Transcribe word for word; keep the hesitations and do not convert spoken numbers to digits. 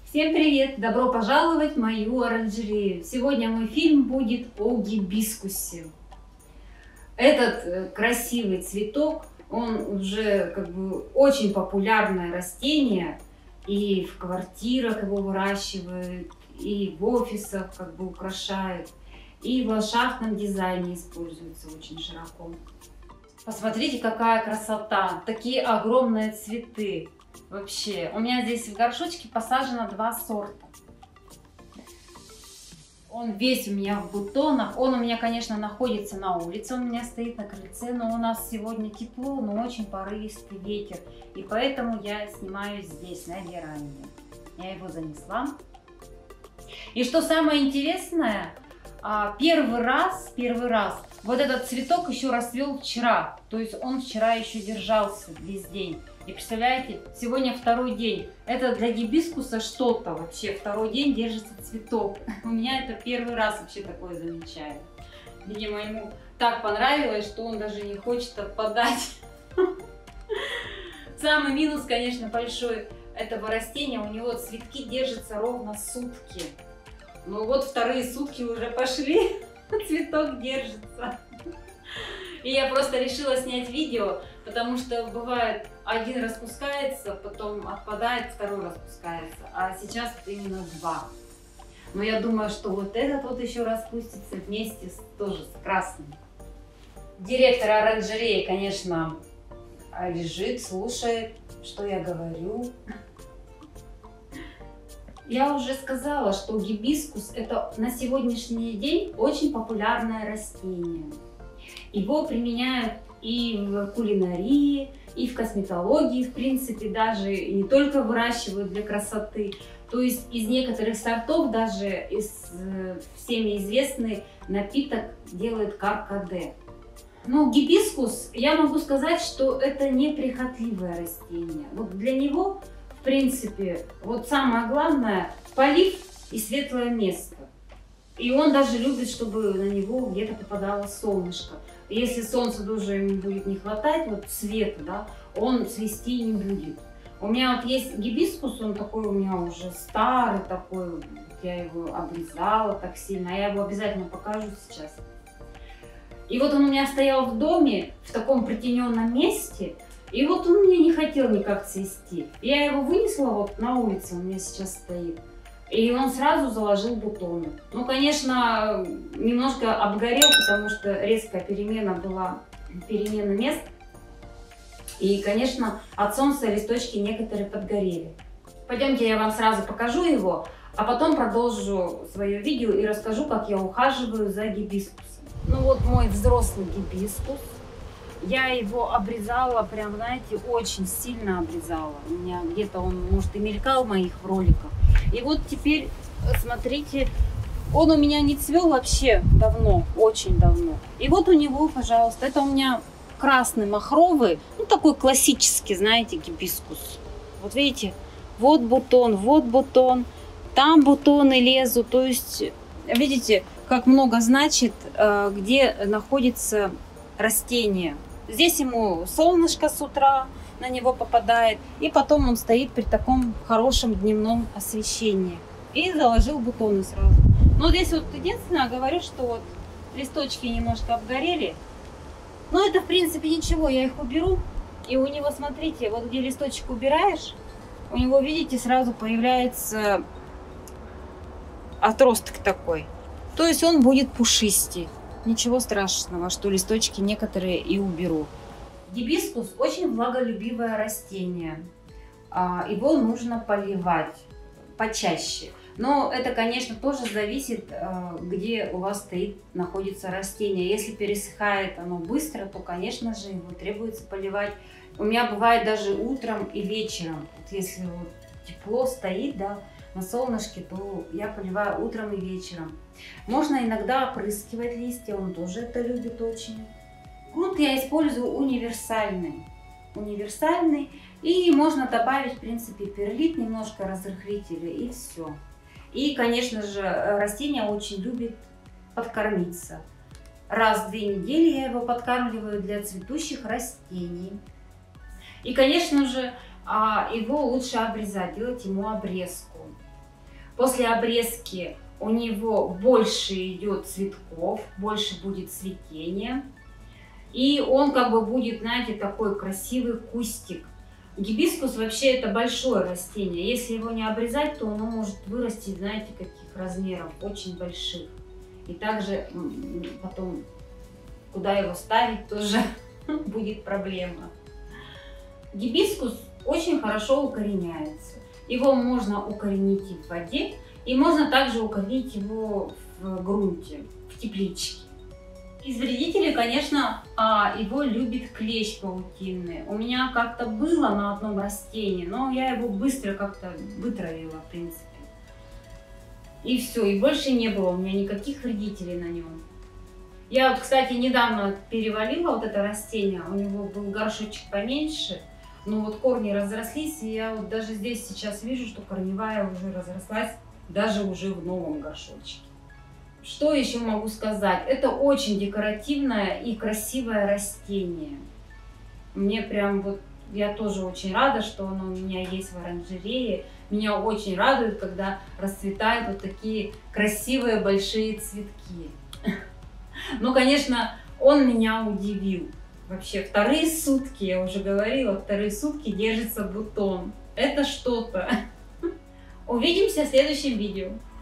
Всем привет! Добро пожаловать в мою оранжерею! Сегодня мой фильм будет о гибискусе. Этот красивый цветок, он уже как бы очень популярное растение. И в квартирах его выращивают, и в офисах как бы украшают, и в ландшафтном дизайне используется очень широко. Посмотрите, какая красота! Такие огромные цветы! Вообще, у меня здесь в горшочке посажено два сорта. Он весь у меня в бутонах. Он у меня, конечно, находится на улице, он у меня стоит на крыльце, но у нас сегодня тепло, но очень порывистый ветер. И поэтому я снимаю здесь, на веранде. Я его занесла. И что самое интересное, первый раз, первый раз вот этот цветок еще расцвел вчера. То есть он вчера еще держался весь день. И представляете, сегодня второй день. Это для гибискуса что-то вообще. Второй день держится цветок. У меня это первый раз вообще такое замечаю. Видимо, ему так понравилось, что он даже не хочет отпадать. Самый минус, конечно, большой этого растения. У него цветки держатся ровно сутки. Ну вот вторые сутки уже пошли, цветок держится. И я просто решила снять видео, потому что бывает, один распускается, потом отпадает, второй распускается. А сейчас вот именно два. Но я думаю, что вот этот вот еще распустится вместе с, тоже с красным. Директор оранжереи, конечно, лежит, слушает, что я говорю. Я уже сказала, что гибискус это на сегодняшний день очень популярное растение. Его применяют и в кулинарии, и в косметологии, в принципе, даже и не только выращивают для красоты. То есть из некоторых сортов даже из всеми известный напиток делают каркаде. Но гибискус, я могу сказать, что это неприхотливое растение. Вот для него, в принципе, вот самое главное полив и светлое место. И он даже любит, чтобы на него где-то попадало солнышко. Если солнца тоже ему будет не хватать, вот света, да, он цвести не будет. У меня вот есть гибискус, он такой у меня уже старый такой, я его обрезала так сильно, я его обязательно покажу сейчас. И вот он у меня стоял в доме, в таком притененном месте, и вот он мне не хотел никак цвести. Я его вынесла вот на улице, он у меня сейчас стоит. И он сразу заложил бутоны. Ну, конечно, немножко обгорел, потому что резкая перемена была, перемена мест. И, конечно, от солнца листочки некоторые подгорели. Пойдемте, я вам сразу покажу его, а потом продолжу свое видео и расскажу, как я ухаживаю за гибискусом. Ну вот мой взрослый гибискус. Я его обрезала, прям, знаете, очень сильно обрезала. У меня где-то он, может, и мелькал в моих роликах. И вот теперь, смотрите, он у меня не цвел вообще давно, очень давно. И вот у него, пожалуйста, это у меня красный махровый, ну такой классический, знаете, гибискус. Вот видите, вот бутон, вот бутон, там бутоны лезут. То есть, видите, как много значит, где находится растение. Здесь ему солнышко с утра на него попадает, и потом он стоит при таком хорошем дневном освещении. И заложил бутоны сразу. Но здесь вот единственное, говорю, что вот листочки немножко обгорели. Но это в принципе ничего, я их уберу. И у него, смотрите, вот где листочек убираешь, у него, видите, сразу появляется отросток такой. То есть он будет пушистей. Ничего страшного, что листочки некоторые и уберу. Гибискус очень влаголюбивое растение. Его нужно поливать почаще. Но это, конечно, тоже зависит, где у вас стоит, находится растение. Если пересыхает оно быстро, то, конечно же, его требуется поливать. У меня бывает даже утром и вечером. Вот если вот тепло стоит, да, на солнышке, то я поливаю утром и вечером. Можно иногда опрыскивать листья, он тоже это любит очень. Грунт я использую универсальный. Универсальный. И можно добавить, в принципе, перлит, немножко разрыхлителя, и все. И, конечно же, растение очень любит подкормиться. Раз в две недели я его подкармливаю для цветущих растений. И, конечно же, его лучше обрезать, делать ему обрезку. После обрезки у него больше идет цветков, больше будет цветения. И он как бы будет, знаете, такой красивый кустик. Гибискус вообще это большое растение. Если его не обрезать, то оно может вырасти, знаете, каких размеров, очень больших. И также потом, куда его ставить, тоже будет проблема. Гибискус очень хорошо укореняется. Его можно укоренить и в воде, и можно также укоренить его в грунте, в тепличке. Из вредителей, конечно, его любит клещ паутинный. У меня как-то было на одном растении, но я его быстро как-то вытравила, в принципе. И все, и больше не было у меня никаких вредителей на нем. Я вот, кстати, недавно перевалила вот это растение, у него был горшочек поменьше, но вот корни разрослись, и я вот даже здесь сейчас вижу, что корневая уже разрослась, даже уже в новом горшочке. Что еще могу сказать? Это очень декоративное и красивое растение. Мне прям вот, я тоже очень рада, что оно у меня есть в оранжерее. Меня очень радует, когда расцветают вот такие красивые большие цветки. Ну, конечно, он меня удивил. Вообще, вторые сутки, я уже говорила, вторые сутки держится бутон. Это что-то. Увидимся в следующем видео.